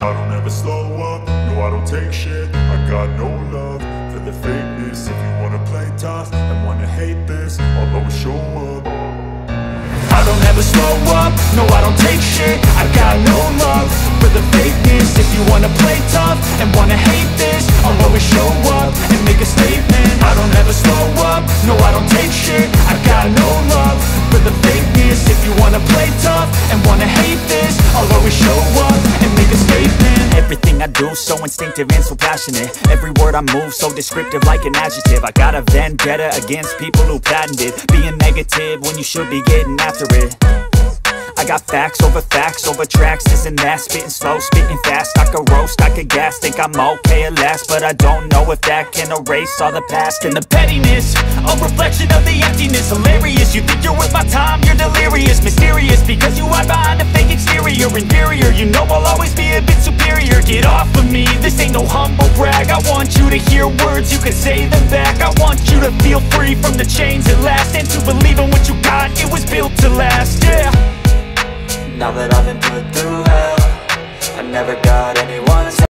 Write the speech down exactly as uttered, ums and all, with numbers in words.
I don't ever slow up, no I don't take shit. I got no love for the fakeness. If you wanna play tough and wanna hate this, I'll always show up. I don't ever slow up, no I don't take shit. I got no love for the fakeness. If you wanna play tough and wanna hate this, I'll always show up and make a statement. I don't ever slow up, no I don't take shit. I got no love for the fakeness. If you wanna play tough and wanna hate this, I'll always show up and make a statement. Everything I do so instinctive and so passionate. Every word I move so descriptive like an adjective. I got a vendetta against people who patented being negative when you should be getting after it. I got facts over facts over tracks, this and that. Spitting slow, spitting fast, I could roast, I could gas. Think I'm okay at last, but I don't know if that can erase all the past. And the pettiness, a reflection of the emptiness. Hilarious, you think you're worth my time, you're delirious. Mysterious, because you hide behind a fake exterior. Inferior, you know I'll always be a bit superior. Get off of me, this ain't no humble brag. I want you to hear words, you can say them back. I want you